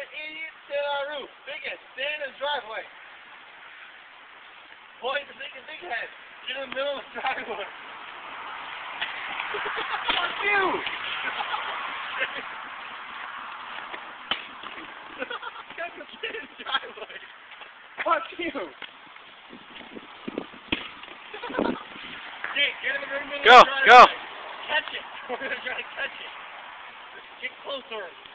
idiot, stand on the roof. Biggest, stand in the driveway. Point the big head. Get in the middle of the driveway. Fuck you! Got to stand in the driveway. Fuck you! Jake, get in the middle of the driveway. Go! Catch it. We're gonna try to catch it. Get closer.